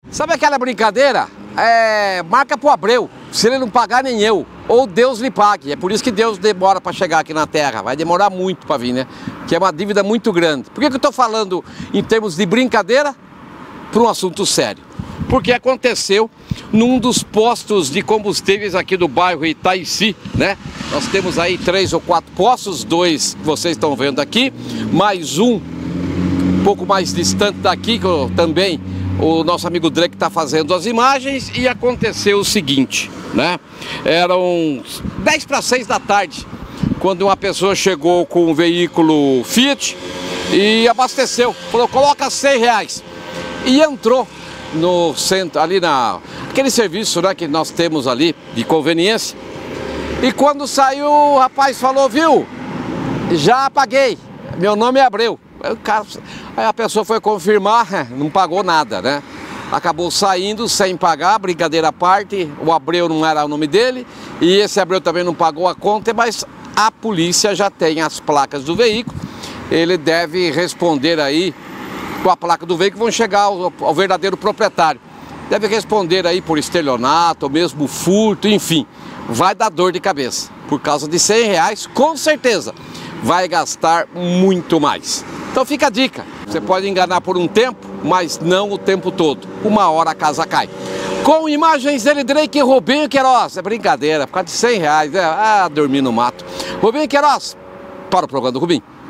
Sabe aquela brincadeira? Marca pro Abreu, se ele não pagar nem eu, ou Deus lhe pague. É por isso que Deus demora para chegar aqui na Terra, vai demorar muito para vir, né? Que é uma dívida muito grande. Por que eu estou falando em termos de brincadeira para um assunto sério? Porque aconteceu num dos postos de combustíveis aqui do bairro Itaici, né? Nós temos aí 3 ou 4 postos, 2 que vocês estão vendo aqui, mais um pouco mais distante daqui, que também o nosso amigo Drake está fazendo as imagens, e aconteceu o seguinte, né? Eram 10 para 6 da tarde, quando uma pessoa chegou com um veículo Fiat e abasteceu, falou, coloca R$100, e entrou no centro, ali aquele serviço, né, que nós temos ali de conveniência, e quando saiu o rapaz falou, viu, já paguei, meu nome é Abreu. Aí a pessoa foi confirmar, não pagou nada, né? Acabou saindo sem pagar, brincadeira à parte, o Abreu não era o nome dele, e esse Abreu também não pagou a conta, mas a polícia já tem as placas do veículo, ele deve responder aí com a placa do veículo, vão chegar ao verdadeiro proprietário. Deve responder aí por estelionato, ou mesmo furto, enfim, vai dar dor de cabeça. Por causa de R$100, com certeza, vai gastar muito mais. Então fica a dica, você pode enganar por um tempo, mas não o tempo todo. Uma hora a casa cai. Com imagens dele, Drake e Rubinho Queiroz. É brincadeira, por causa de R$100, né? Dormir no mato. Rubinho Queiroz, para o programa do Rubinho.